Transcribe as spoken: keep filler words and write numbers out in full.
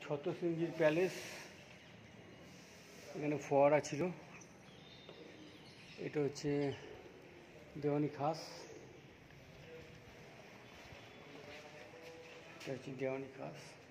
ছত্র সিংজির প্যালেস। এখানে ফোয়ারা ছিল। এটা হচ্ছে দেওয়ানি খাস, এটা হচ্ছে দেওয়ানি খাস।